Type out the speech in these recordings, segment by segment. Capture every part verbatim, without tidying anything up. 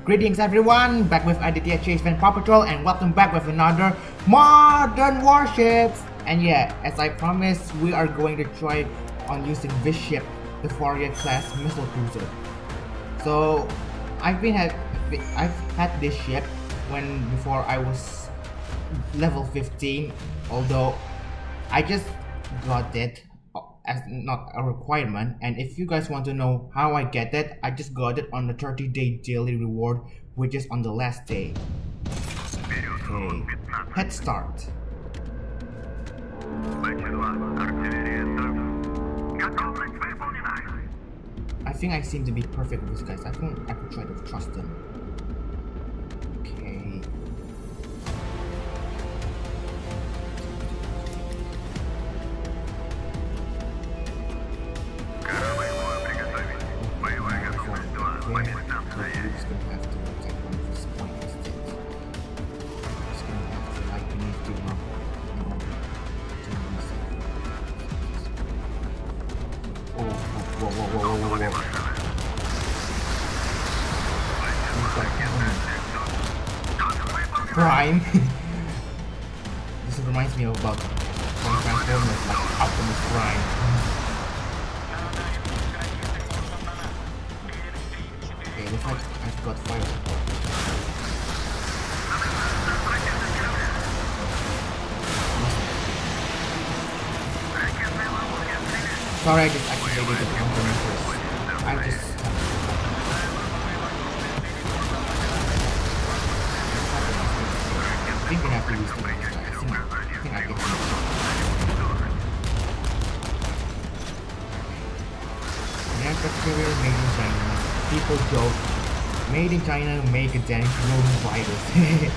Greetings everyone, back with Aditya Chase Van Paw Patrol, and welcome back with another Modern Warships. And yeah, as I promised, we are going to try on using this ship, the Varyag class missile cruiser. So I've been had I've had this ship when before I was level fifteen, although I just got it as not a requirement. And if you guys want to know how I get it, I just got it on the thirty day daily reward, which is on the last day. Okay, head start. I think I seem to be perfect with these guys. I think I could try to trust them. Okay. Prime. This reminds me of about some Transformers, like Optimus Prime. Okay, looks like I've got fire support. Sorry, I just activated the component first. I just I think we have to use the I think, I think I get it. Aircraft carrier made in China. People joke, made in China, make a damn coronavirus.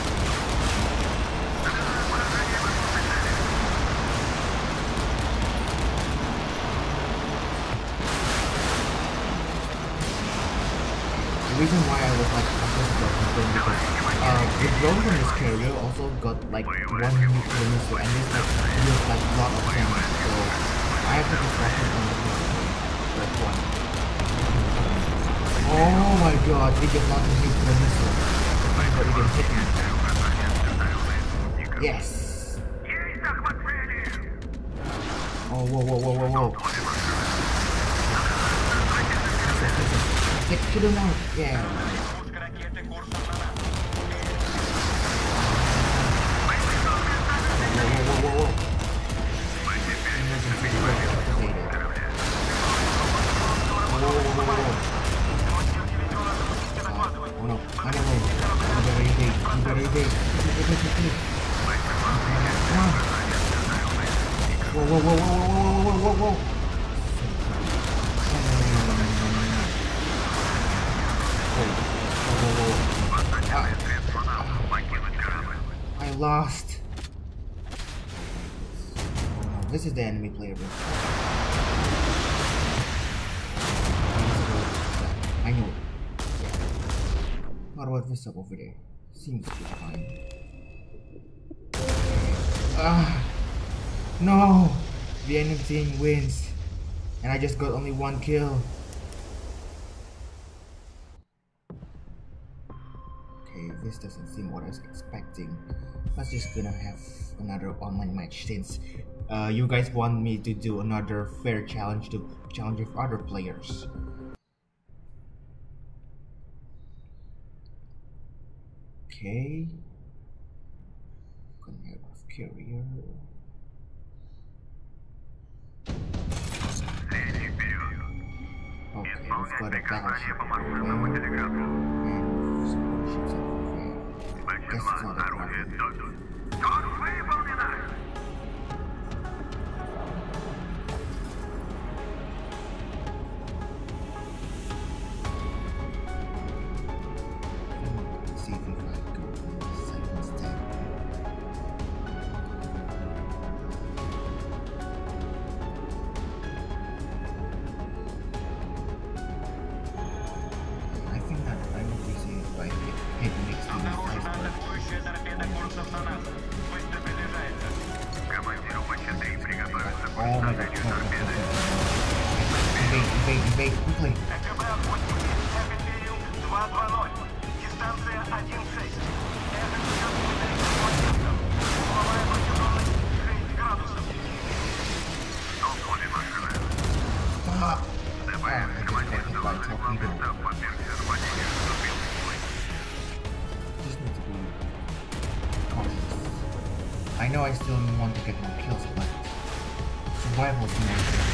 The reason why I was like upset about something because uh, the drone from this carrier also got like one nuclear missile, and this like deals like a lot of damage, so I have to be cautious on the first one. Oh my god, it just not a nuclear missile, but it didn't hit me. Yes! Oh, whoa, whoa, whoa, whoa, whoa. Take to the mouth, yeah. Whoa, whoa, whoa, whoa, whoa. Emergency brake activated. Whoa, whoa, whoa, whoa, whoa. Uh, oh no, I don't know. You better evade, you better evade. Whoa, whoa, whoa, whoa, whoa, whoa, whoa, whoa. I lost. Oh, no, this is the enemy player. I know it. Yeah. What about this up over there? Seems to be fine. Ah, no! The enemy team wins, and I just got only one kill. This doesn't seem what I was expecting. Let's just gonna have another online match since uh, you guys want me to do another fair challenge to challenge with other players. Okay. Aircraft carrier. Okay, we've got a battleship over there and some warships over there. Guess it's not a problem. Let's see if I go on the side instead. I think that I would be safe if I hit next to this iceberg. Oh my god, no, no, no, no. Invade, invade, invade, quickly. I know I still want to get more kills, but survival is more important.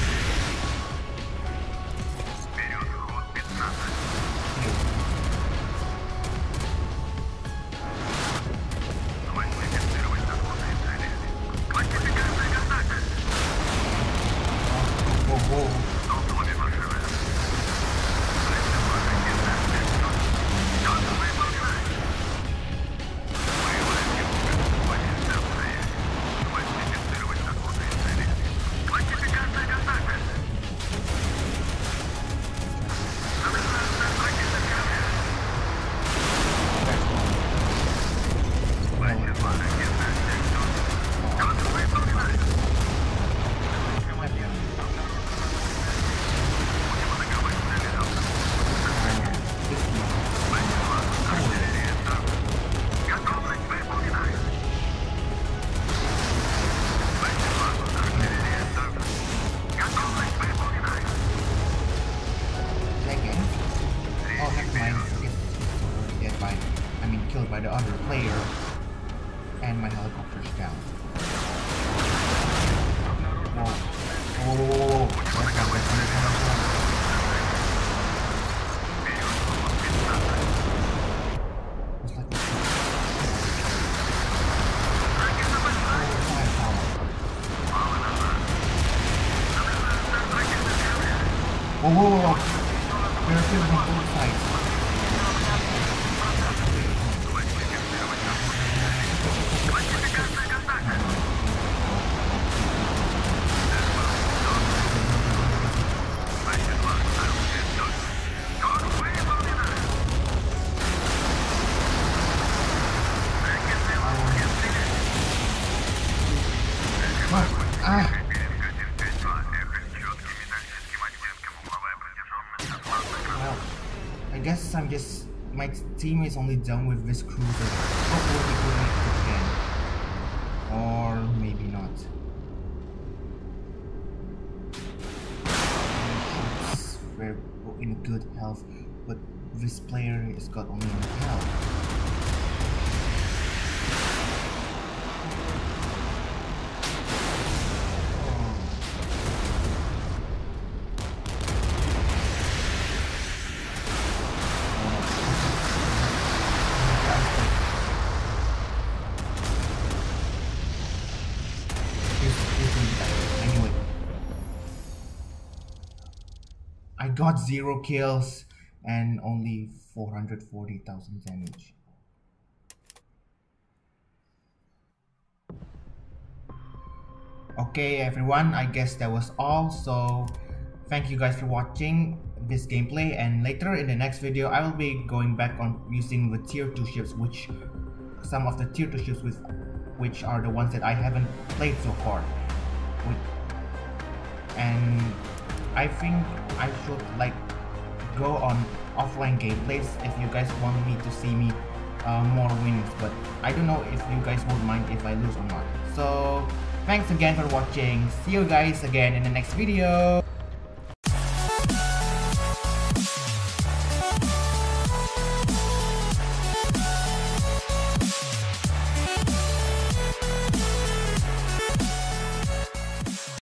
By the other player, and my helicopter's down. Whoa. Whoa, whoa, whoa, whoa. That's not, that's not, that's not. Whoa, whoa, whoa. There are kills on both sides. Ah. Well, I guess I'm just, my team is only done with this cruiser. Hopefully we can make it again. Or maybe not. It's very in good health, but this player has got only one health. I got zero kills and only four hundred forty thousand damage. Okay everyone, I guess that was all. So thank you guys for watching this gameplay, and later in the next video I will be going back on using the tier two ships, which some of the tier two ships with which are the ones that I haven't played so far. And I think I should like go on offline gameplays if you guys want me to see me uh, more wins, but I don't know if you guys would mind if I lose or not. So thanks again for watching. See you guys again in the next video.